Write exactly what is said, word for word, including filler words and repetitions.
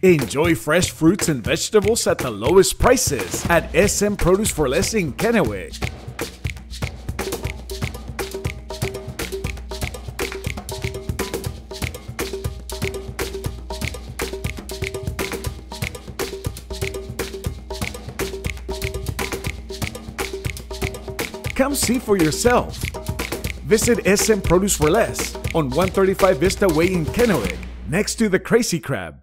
Enjoy fresh fruits and vegetables at the lowest prices at S M Produce for Less in Kennewick. Come see for yourself. Visit S M Produce for Less on one thirty-five Vista Way in Kennewick, next to the Crazy Crab.